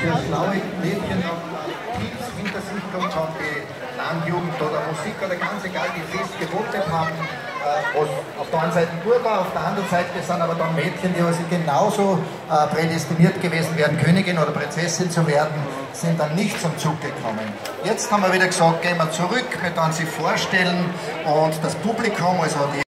für schlaue Mädchen noch Tipps hinter sich gehabt haben, die Landjugend oder Musik oder ganz egal, die fest gewotet haben, was auf der einen Seite gut war, auf der anderen Seite sind aber dann Mädchen, die also genauso prädestiniert gewesen wären, Königin oder Prinzessin zu werden, sind dann nicht zum Zug gekommen. Jetzt haben wir wieder gesagt, gehen wir zurück, wir dann sie vorstellen und das Publikum, also die